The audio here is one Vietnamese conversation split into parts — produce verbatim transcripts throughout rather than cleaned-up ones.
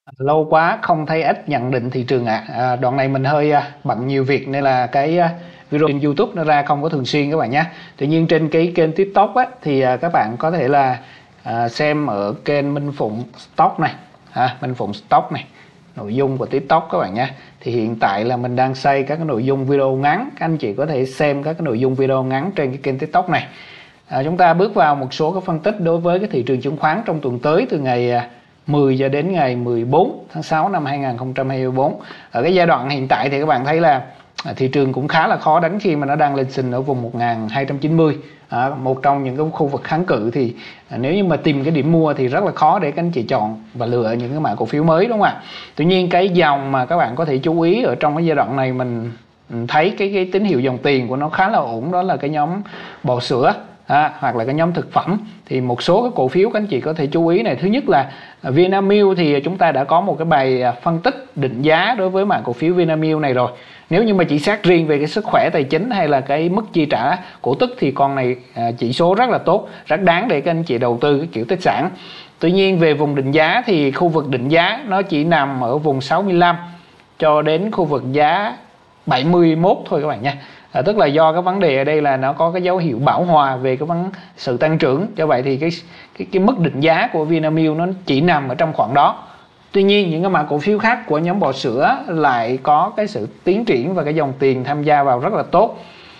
Lâu quá không thấy ít nhận định thị trường ạ. À. À, đoạn này mình hơi à, bận nhiều việc nên là cái à, video trên YouTube nó ra không có thường xuyên các bạn nhé. Tuy nhiên trên cái kênh TikTok á, thì à, các bạn có thể là à, xem ở kênh Minh Phụng Stock này, à, Minh Phụng Stock này, nội dung của TikTok các bạn nhé. Thì hiện tại là mình đang xây các cái nội dung video ngắn, các anh chị có thể xem các cái nội dung video ngắn trên cái kênh TikTok này. À, chúng ta bước vào một số các phân tích đối với cái thị trường chứng khoán trong tuần tới từ ngày mười cho đến ngày mười bốn tháng sáu năm hai nghìn không trăm hai mươi tư. Ở cái giai đoạn hiện tại thì các bạn thấy là thị trường cũng khá là khó đánh khi mà nó đang lên sình ở vùng một nghìn hai trăm chín mươi, à, một trong những cái khu vực kháng cự. Thì à, nếu như mà tìm cái điểm mua thì rất là khó để các anh chị chọn và lựa những cái mã cổ phiếu mới, đúng không ạ? Tuy nhiên cái dòng mà các bạn có thể chú ý ở trong cái giai đoạn này, mình thấy cái cái tín hiệu dòng tiền của nó khá là ổn, đó là cái nhóm bò sữa. À, hoặc là cái nhóm thực phẩm. Thì một số cái cổ phiếu các anh chị có thể chú ý này. Thứ nhất là Vinamilk, thì chúng ta đã có một cái bài phân tích định giá đối với mã cổ phiếu Vinamilk này rồi. Nếu như mà chỉ xét riêng về cái sức khỏe tài chính hay là cái mức chi trả cổ tức thì con này à, chỉ số rất là tốt, rất đáng để các anh chị đầu tư cái kiểu tích sản. Tuy nhiên về vùng định giá thì khu vực định giá nó chỉ nằm ở vùng sáu mươi lăm cho đến khu vực giá bảy mươi mốt thôi các bạn nha. À, tức là do cái vấn đề ở đây là nó có cái dấu hiệu bão hòa về cái vấn sự tăng trưởng, do vậy thì cái cái cái mức định giá của Vinamilk nó chỉ nằm ở trong khoảng đó. Tuy nhiên những cái mã cổ phiếu khác của nhóm bò sữa lại có cái sự tiến triển và cái dòng tiền tham gia vào rất là tốt.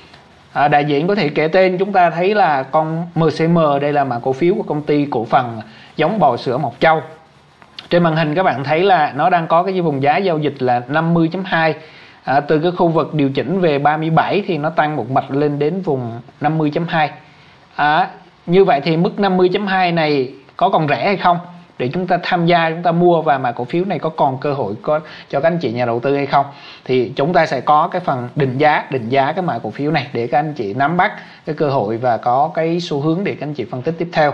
À, đại diện có thể kể tên, chúng ta thấy là con em xê em, đây là mã cổ phiếu của công ty cổ phần giống bò sữa Mộc Châu. Trên màn hình các bạn thấy là nó đang có cái vùng giá giao dịch là năm mươi chấm hai. À, từ cái khu vực điều chỉnh về ba mươi bảy thì nó tăng một mạch lên đến vùng năm mươi chấm hai. À, như vậy thì mức năm mươi chấm hai này có còn rẻ hay không để chúng ta tham gia, chúng ta mua, và mà cổ phiếu này có còn cơ hội có cho các anh chị nhà đầu tư hay không, thì chúng ta sẽ có cái phần định giá định giá cái mã cổ phiếu này để các anh chị nắm bắt cái cơ hội và có cái xu hướng để các anh chị phân tích tiếp theo.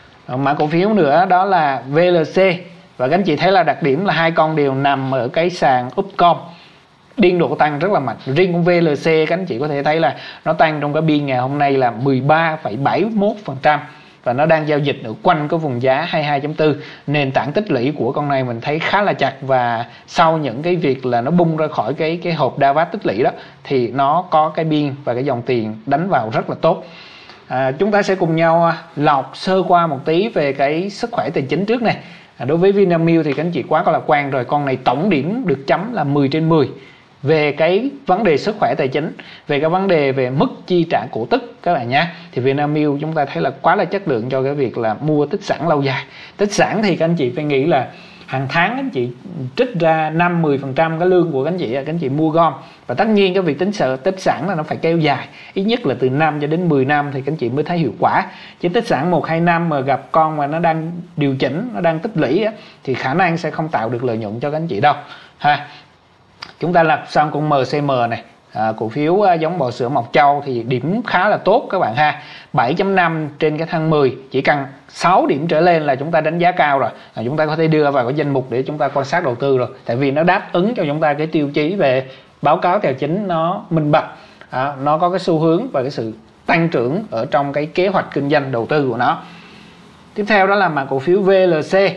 Mã cổ phiếu nữa đó là vê lờ xê, và các anh chị thấy là đặc điểm là hai con đều nằm ở cái sàn Upcom, điên độ tăng rất là mạnh. Riêng con vê lờ xê các anh chị có thể thấy là nó tăng trong cái biên ngày hôm nay là mười ba phẩy bảy mốt phần trăm, và nó đang giao dịch ở quanh cái vùng giá hai mươi hai chấm bốn. Nền tảng tích lũy của con này mình thấy khá là chặt, và sau những cái việc là nó bung ra khỏi cái cái hộp đa vát tích lũy đó thì nó có cái biên và cái dòng tiền đánh vào rất là tốt. À, chúng ta sẽ cùng nhau lọc sơ qua một tí về cái sức khỏe tài chính trước này. À, đối với Vinamilk thì các anh chị quá có lạc quan rồi, con này tổng điểm được chấm là mười trên mười về cái vấn đề sức khỏe tài chính, về cái vấn đề về mức chi trả cổ tức các bạn nhé. Thì Vinamilk chúng ta thấy là quá là chất lượng cho cái việc là mua tích sản lâu dài. Tích sản thì các anh chị phải nghĩ là hàng tháng các anh chị trích ra năm mười phần trăm cái lương của các anh chị, các anh chị mua gom, và tất nhiên cái việc tính sợ tích sản là nó phải kéo dài, ít nhất là từ năm cho đến mười năm thì các anh chị mới thấy hiệu quả. Chứ tích sản một hai năm mà gặp con mà nó đang điều chỉnh, nó đang tích lũy á, thì khả năng sẽ không tạo được lợi nhuận cho các anh chị đâu ha. Chúng ta lật sang con em xê em này, à, cổ phiếu à, giống bò sữa Mộc Châu thì điểm khá là tốt các bạn ha, bảy chấm năm trên cái thang mười. Chỉ cần sáu điểm trở lên là chúng ta đánh giá cao rồi, à, chúng ta có thể đưa vào cái danh mục để chúng ta quan sát đầu tư rồi, tại vì nó đáp ứng cho chúng ta cái tiêu chí về báo cáo tài chính nó minh bạch, à, nó có cái xu hướng và cái sự tăng trưởng ở trong cái kế hoạch kinh doanh đầu tư của nó. Tiếp theo đó là mà cổ phiếu vê lờ xê,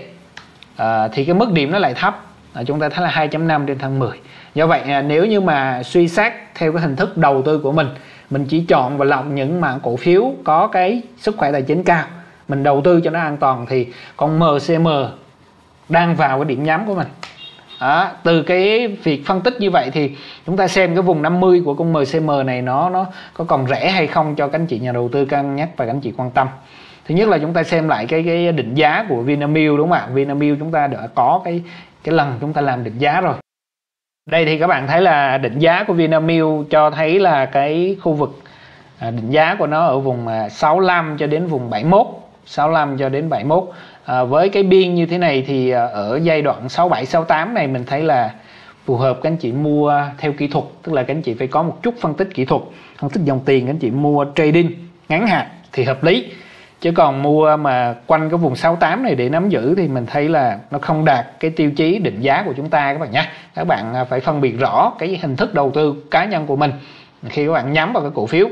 à, thì cái mức điểm nó lại thấp, à, chúng ta thấy là hai chấm năm trên thang mười. Do vậy à, nếu như mà suy xét theo cái hình thức đầu tư của mình, mình chỉ chọn và lọc những mã cổ phiếu có cái sức khỏe tài chính cao, mình đầu tư cho nó an toàn, thì con em xê em đang vào cái điểm nhắm của mình. Đó, từ cái việc phân tích như vậy thì chúng ta xem cái vùng năm mươi của con em xê em này nó nó có còn rẻ hay không cho các anh chị nhà đầu tư cân nhắc và các anh chị quan tâm. Thứ nhất là chúng ta xem lại cái cái định giá của Vinamilk, đúng không ạ? Vinamilk chúng ta đã có cái cái lần chúng ta làm định giá rồi. Đây thì các bạn thấy là định giá của Vinamilk cho thấy là cái khu vực à, định giá của nó ở vùng à, sáu mươi lăm cho đến vùng bảy mươi mốt, sáu mươi lăm cho đến bảy mươi mốt. À, với cái biên như thế này thì à, ở giai đoạn sáu mươi bảy sáu mươi tám này mình thấy là phù hợp các anh chị mua theo kỹ thuật, tức là các anh chị phải có một chút phân tích kỹ thuật, phân tích dòng tiền, các anh chị mua trading ngắn hạn thì hợp lý. Chứ còn mua mà quanh cái vùng sáu mươi tám này để nắm giữ thì mình thấy là nó không đạt cái tiêu chí định giá của chúng ta các bạn nhé. Các bạn phải phân biệt rõ cái hình thức đầu tư cá nhân của mình khi các bạn nhắm vào cái cổ phiếu.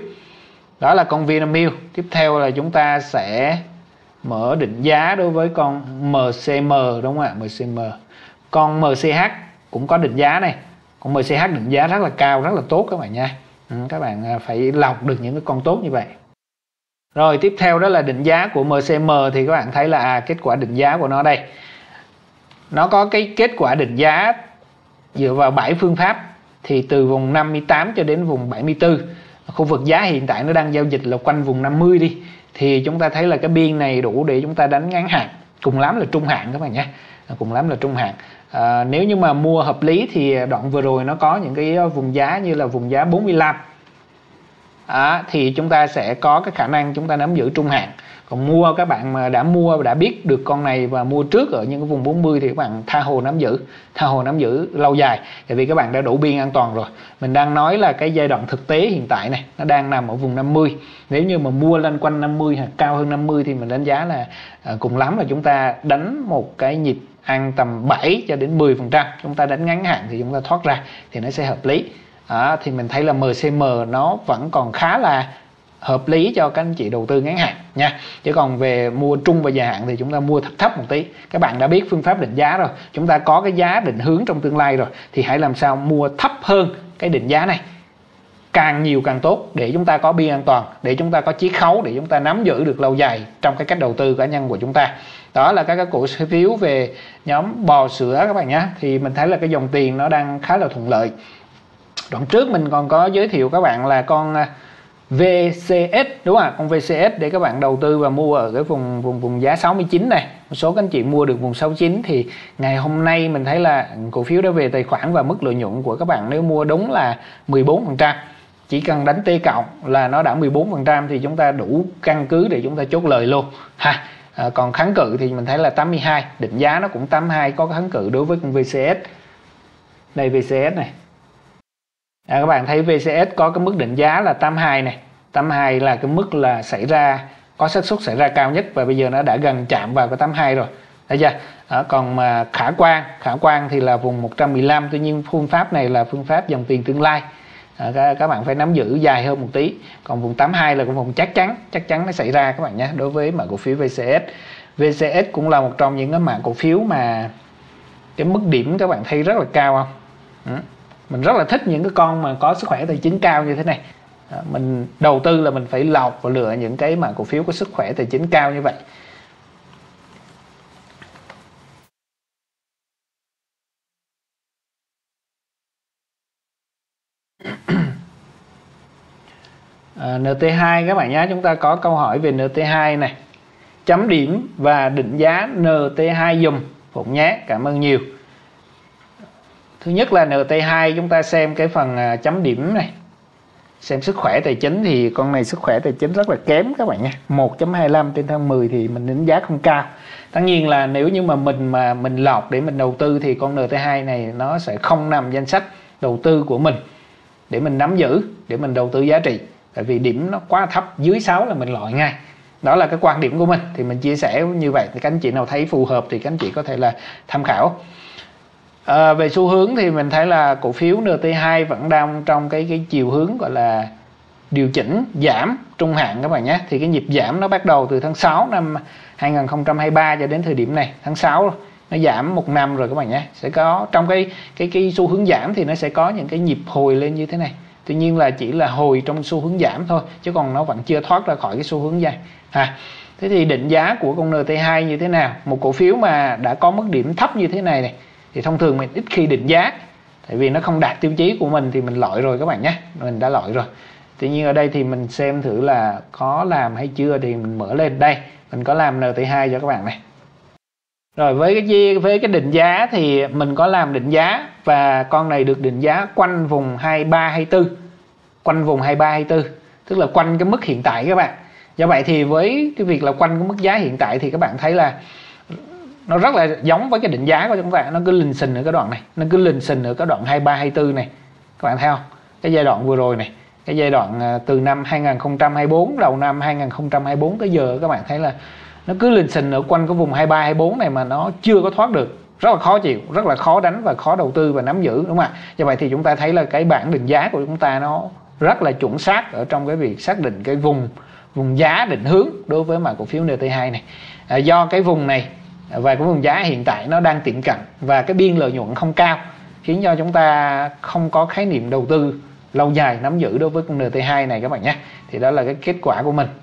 Đó là con Vinamilk. Tiếp theo là chúng ta sẽ mở định giá đối với con em xê em, đúng không ạ? em xê em Con em xê hát cũng có định giá này, con em xê hát định giá rất là cao, rất là tốt các bạn nha. Ừ, các bạn phải lọc được những cái con tốt như vậy. Rồi tiếp theo đó là định giá của em xê em thì các bạn thấy là à, kết quả định giá của nó đây. Nó có cái kết quả định giá dựa vào bảy phương pháp, thì từ vùng năm mươi tám cho đến vùng bảy mươi tư. Khu vực giá hiện tại nó đang giao dịch là quanh vùng năm mươi đi, thì chúng ta thấy là cái biên này đủ để chúng ta đánh ngắn hạn, cùng lắm là trung hạn các bạn nhé, cùng lắm là trung hạn. À, nếu như mà mua hợp lý thì đoạn vừa rồi nó có những cái vùng giá như là vùng giá bốn mươi lăm. À, thì chúng ta sẽ có cái khả năng chúng ta nắm giữ trung hạn. Còn mua, các bạn mà đã mua đã biết được con này và mua trước ở những cái vùng bốn mươi thì các bạn tha hồ nắm giữ, tha hồ nắm giữ lâu dài, tại vì các bạn đã đủ biên an toàn rồi. Mình đang nói là cái giai đoạn thực tế hiện tại này nó đang nằm ở vùng năm mươi. Nếu như mà mua lên quanh năm mươi hoặc cao hơn năm mươi thì mình đánh giá là à, cùng lắm là chúng ta đánh một cái nhịp ăn tầm bảy cho đến mười phần trăm. Chúng ta đánh ngắn hạn thì chúng ta thoát ra thì nó sẽ hợp lý. À, thì mình thấy là em xê em nó vẫn còn khá là hợp lý cho các anh chị đầu tư ngắn hạn nha. Chứ còn về mua trung và dài hạn thì chúng ta mua thấp thấp một tí. Các bạn đã biết phương pháp định giá rồi, chúng ta có cái giá định hướng trong tương lai rồi, thì hãy làm sao mua thấp hơn cái định giá này, càng nhiều càng tốt, để chúng ta có biên an toàn, để chúng ta có chiết khấu, để chúng ta nắm giữ được lâu dài trong cái cách đầu tư cá nhân của chúng ta. Đó là các cái cổ phiếu về nhóm bò sữa các bạn nhé. Thì mình thấy là cái dòng tiền nó đang khá là thuận lợi. Đoạn trước mình còn có giới thiệu các bạn là con vê xê ét, đúng không? Con vê xê ét để các bạn đầu tư và mua ở cái vùng vùng vùng giá sáu mươi chín này. Một số các anh chị mua được vùng sáu mươi chín thì ngày hôm nay mình thấy là cổ phiếu đã về tài khoản và mức lợi nhuận của các bạn nếu mua đúng là mười bốn phần trăm. Chỉ cần đánh T cộng là nó đã mười bốn phần trăm thì chúng ta đủ căn cứ để chúng ta chốt lời luôn ha. À, còn kháng cự thì mình thấy là tám mươi hai, định giá nó cũng tám mươi hai, có kháng cự đối với con vê xê ét. Đây vê xê ét này. À, các bạn thấy vê xê ét có cái mức định giá là tám mươi hai này, tám mươi hai là cái mức là xảy ra có xác suất xảy ra cao nhất, và bây giờ nó đã gần chạm vào cái tám mươi hai rồi, thấy chưa? À, còn mà khả quan, khả quan thì là vùng một trăm mười lăm, tuy nhiên phương pháp này là phương pháp dòng tiền tương lai. À, các, các bạn phải nắm giữ dài hơn một tí. Còn vùng tám mươi hai là cái vùng chắc chắn, chắc chắn nó xảy ra các bạn nhé, đối với mã cổ phiếu vê xê ét. vê xê ét cũng là một trong những cái mã cổ phiếu mà cái mức điểm các bạn thấy rất là cao không? Ừ. Mình rất là thích những cái con mà có sức khỏe tài chính cao như thế này. À, mình đầu tư là mình phải lọc và lựa những cái mà cổ phiếu có sức khỏe tài chính cao như vậy. à, en tê hai các bạn nhé, chúng ta có câu hỏi về en tê hai này. Chấm điểm và định giá en tê hai dùm Phụng nhé, cảm ơn nhiều. Thứ nhất là en tê hai chúng ta xem cái phần chấm điểm này, xem sức khỏe tài chính thì con này sức khỏe tài chính rất là kém các bạn nha, một chấm hai mươi lăm trên thân mười thì mình đánh giá không cao. Tất nhiên là nếu như mà mình mà mình lọc để mình đầu tư thì con en tê hai này nó sẽ không nằm danh sách đầu tư của mình để mình nắm giữ, để mình đầu tư giá trị, tại vì điểm nó quá thấp, dưới sáu là mình loại ngay. Đó là cái quan điểm của mình, thì mình chia sẻ như vậy, thì các anh chị nào thấy phù hợp thì các anh chị có thể là tham khảo. À, về xu hướng thì mình thấy là cổ phiếu en tê hai vẫn đang trong cái cái chiều hướng gọi là điều chỉnh giảm trung hạn các bạn nhé. Thì cái nhịp giảm nó bắt đầu từ tháng sáu năm hai nghìn không trăm hai mươi ba cho đến thời điểm này, tháng sáu nó giảm một năm rồi các bạn nhé. Sẽ có trong cái cái cái xu hướng giảm thì nó sẽ có những cái nhịp hồi lên như thế này. Tuy nhiên là chỉ là hồi trong xu hướng giảm thôi, chứ còn nó vẫn chưa thoát ra khỏi cái xu hướng dài ha. Thế thì định giá của con en tê hai như thế nào? Một cổ phiếu mà đã có mức điểm thấp như thế này này thì thông thường mình ít khi định giá, tại vì nó không đạt tiêu chí của mình thì mình loại rồi các bạn nhé, mình đã loại rồi. Tuy nhiên ở đây thì mình xem thử là có làm hay chưa, thì mình mở lên đây, mình có làm en tê hai cho các bạn này. Rồi với cái với cái định giá thì mình có làm định giá, và con này được định giá quanh vùng hai mươi ba hai mươi tư, quanh vùng hai mươi ba hai mươi tư, tức là quanh cái mức hiện tại các bạn. Do vậy thì với cái việc là quanh cái mức giá hiện tại thì các bạn thấy là nó rất là giống với cái định giá của chúng ta, nó cứ lình xình ở cái đoạn này, nó cứ lình xình ở cái đoạn hai mươi ba hai mươi tư này, các bạn thấy không? Cái giai đoạn vừa rồi này, cái giai đoạn từ năm hai nghìn không trăm hai mươi bốn, đầu năm hai nghìn không trăm hai mươi bốn tới giờ, các bạn thấy là nó cứ lình xình ở quanh cái vùng hai mươi ba hai mươi bốn này mà nó chưa có thoát được, rất là khó chịu, rất là khó đánh và khó đầu tư và nắm giữ, đúng không ạ? Do vậy thì chúng ta thấy là cái bảng định giá của chúng ta nó rất là chuẩn xác ở trong cái việc xác định cái vùng vùng giá định hướng đối với mã cổ phiếu en tê hai này. À, do cái vùng này và cái vùng giá hiện tại nó đang tiệm cận và cái biên lợi nhuận không cao, khiến cho chúng ta không có khái niệm đầu tư lâu dài nắm giữ đối với con en tê hai này các bạn nhé. Thì đó là cái kết quả của mình.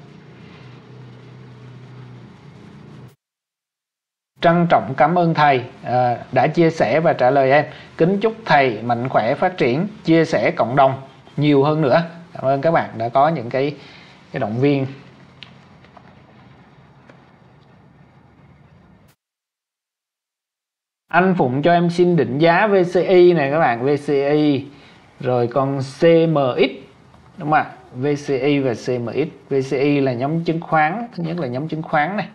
Trân trọng cảm ơn thầy à, đã chia sẻ và trả lời em. Kính chúc thầy mạnh khỏe, phát triển, chia sẻ cộng đồng nhiều hơn nữa. Cảm ơn các bạn đã có những cái, cái động viên. Anh Phụng cho em xin định giá vê xê i này các bạn, vê xê i rồi còn xê em ích đúng không ạ? vê xê i và xê em ích. vê xê i là nhóm chứng khoán, thứ nhất là nhóm chứng khoán này.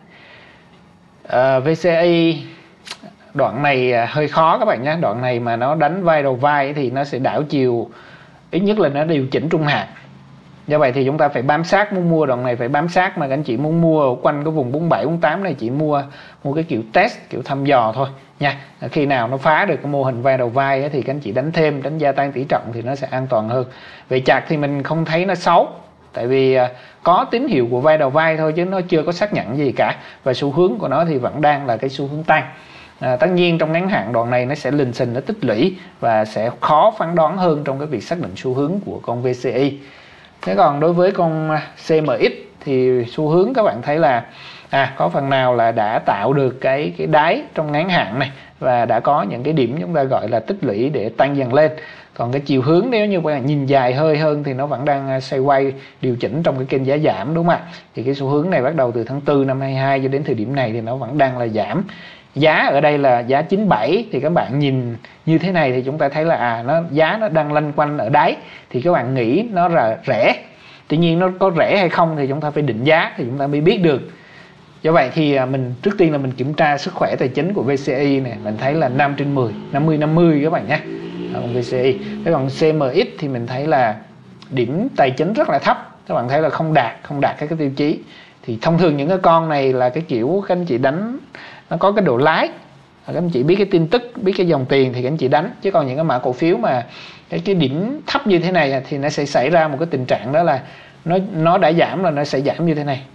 À, vê xê i đoạn này hơi khó các bạn nhé. Đoạn này mà nó đánh vai đầu vai thì nó sẽ đảo chiều, ít nhất là nó điều chỉnh trung hạn. Do vậy thì chúng ta phải bám sát, muốn mua đoạn này phải bám sát, mà các anh chị muốn mua ở quanh cái vùng bốn mươi bảy, bốn mươi tám này chỉ mua mua cái kiểu test, kiểu thăm dò thôi nha. Khi nào nó phá được cái mô hình vai đầu vai ấy, thì các anh chị đánh thêm, đánh gia tăng tỷ trọng thì nó sẽ an toàn hơn. Về chart thì mình không thấy nó xấu, tại vì có tín hiệu của vai đầu vai thôi chứ nó chưa có xác nhận gì cả, và xu hướng của nó thì vẫn đang là cái xu hướng tăng. À, tất nhiên trong ngắn hạn đoạn này nó sẽ lình xình, nó tích lũy và sẽ khó phán đoán hơn trong cái việc xác định xu hướng của con vê xê i. Thế còn đối với con xê em ích thì xu hướng các bạn thấy là à, có phần nào là đã tạo được cái cái đáy trong ngắn hạn này, và đã có những cái điểm chúng ta gọi là tích lũy để tăng dần lên. Còn cái chiều hướng nếu như các bạn nhìn dài hơi hơn thì nó vẫn đang xoay quay điều chỉnh trong cái kênh giá giảm, đúng không ạ? Thì cái xu hướng này bắt đầu từ tháng tư năm hai hai cho đến thời điểm này thì nó vẫn đang là giảm. Giá ở đây là giá chín mươi bảy, thì các bạn nhìn như thế này thì chúng ta thấy là à nó giá nó đang lanh quanh ở đáy, thì các bạn nghĩ nó là rẻ. Tuy nhiên nó có rẻ hay không thì chúng ta phải định giá thì chúng ta mới biết được. Do vậy thì mình trước tiên là mình kiểm tra sức khỏe tài chính của vê xê i này, mình thấy là năm trên mười, năm mươi năm mươi các bạn nhé. Còn vê xê i. Thế còn xê em ích thì mình thấy là điểm tài chính rất là thấp, các bạn thấy là không đạt không đạt các cái tiêu chí. Thì thông thường những cái con này là cái kiểu các anh chị đánh nó có cái độ lái, các anh chị biết cái tin tức, biết cái dòng tiền thì các anh chị đánh. Chứ còn những cái mã cổ phiếu mà cái, cái điểm thấp như thế này thì nó sẽ xảy ra một cái tình trạng đó là nó nó đã giảm là nó sẽ giảm như thế này.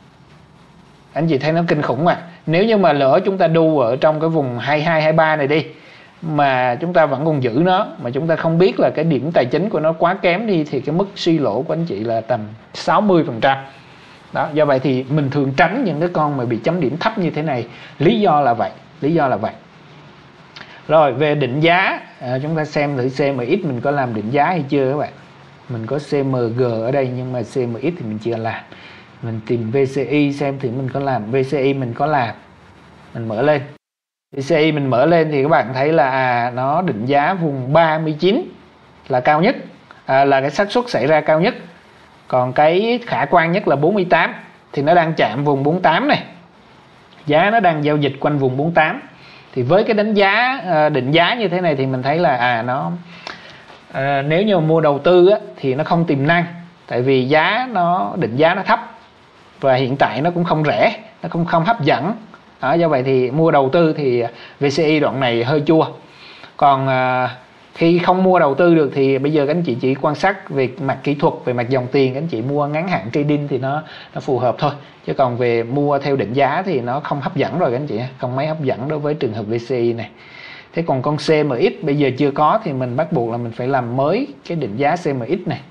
Anh chị thấy nó kinh khủng mà. Nếu như mà lỡ chúng ta đu ở trong cái vùng hai mươi hai, hai mươi ba này đi, mà chúng ta vẫn còn giữ nó, mà chúng ta không biết là cái điểm tài chính của nó quá kém đi, thì cái mức suy lỗ của anh chị là tầm sáu mươi phần trăm. Đó, do vậy thì mình thường tránh những cái con mà bị chấm điểm thấp như thế này. Lý do là vậy, lý do là vậy. Rồi về định giá, à, chúng ta xem thử xê em ích mình có làm định giá hay chưa các bạn. Mình có xê em giê ở đây nhưng mà xê em ích thì mình chưa làm. Mình tìm vê xê i xem thì mình có làm. vê xê i mình có làm. Mình mở lên. vê xê i mình mở lên thì các bạn thấy là à, nó định giá vùng ba mươi chín là cao nhất, à, là cái xác suất xảy ra cao nhất. Còn cái khả quan nhất là bốn mươi tám, thì nó đang chạm vùng bốn mươi tám này. Giá nó đang giao dịch quanh vùng bốn mươi tám. Thì với cái đánh giá định giá như thế này thì mình thấy là à nó à, nếu như mua đầu tư á, thì nó không tiềm năng, tại vì giá nó định giá nó thấp và hiện tại nó cũng không rẻ, nó cũng không hấp dẫn. Đó, do vậy thì mua đầu tư thì vê xê i đoạn này hơi chua. Còn à, khi không mua đầu tư được thì bây giờ các anh chị chỉ quan sát về mặt kỹ thuật, về mặt dòng tiền, các anh chị mua ngắn hạn trading thì nó nó phù hợp thôi. Chứ còn về mua theo định giá thì nó không hấp dẫn rồi các anh chị, không mấy hấp dẫn đối với trường hợp vê xê i này. Thế còn con xê em ích bây giờ chưa có thì mình bắt buộc là mình phải làm mới cái định giá xê em ích này.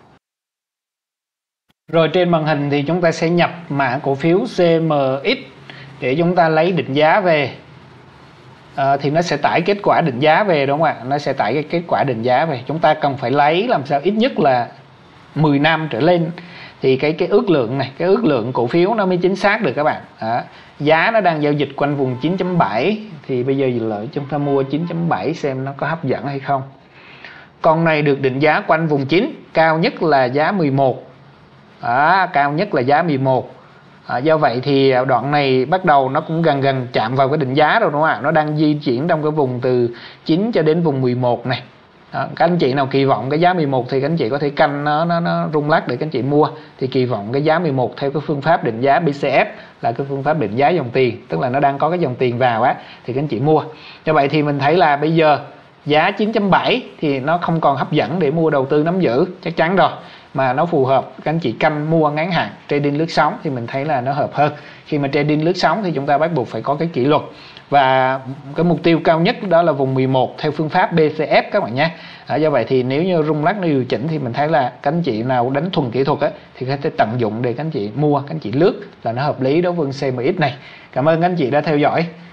Rồi trên màn hình thì chúng ta sẽ nhập mã cổ phiếu xê em ích để chúng ta lấy định giá về. À, thì nó sẽ tải kết quả định giá về, đúng không ạ? Nó sẽ tải cái kết quả định giá về. Chúng ta cần phải lấy làm sao ít nhất là mười năm trở lên thì cái cái ước lượng này, cái ước lượng cổ phiếu nó mới chính xác được các bạn. À, giá nó đang giao dịch quanh vùng chín chấm bảy thì bây giờ lợi chúng ta mua chín chấm bảy xem nó có hấp dẫn hay không. Con này được định giá quanh vùng chín, cao nhất là giá mười một. À, cao nhất là giá mười một. À, do vậy thì đoạn này bắt đầu nó cũng gần gần chạm vào cái định giá rồi, đúng không ạ? Nó đang di chuyển trong cái vùng từ chín cho đến vùng mười một này. Đó, các anh chị nào kỳ vọng cái giá mười một thì các anh chị có thể canh nó nó, nó rung lắc để các anh chị mua. Thì kỳ vọng cái giá mười một theo cái phương pháp định giá bê xê ép là cái phương pháp định giá dòng tiền, tức là nó đang có cái dòng tiền vào á thì các anh chị mua. Do vậy thì mình thấy là bây giờ giá chín chấm bảy thì nó không còn hấp dẫn để mua đầu tư nắm giữ, chắc chắn rồi. mà nó phù hợp các anh chị canh mua ngắn hạn trading lướt sóng thì mình thấy là nó hợp hơn. Khi mà trading lướt sóng thì chúng ta bắt buộc phải có cái kỷ luật, và cái mục tiêu cao nhất đó là vùng mười một theo phương pháp bê xê ép các bạn nhé. À, do vậy thì nếu như rung lắc nó điều chỉnh thì mình thấy là các anh chị nào đánh thuần kỹ thuật á, thì có thể tận dụng để các anh chị mua, các anh chị lướt là nó hợp lý đối với xê em ích này. Cảm ơn các anh chị đã theo dõi.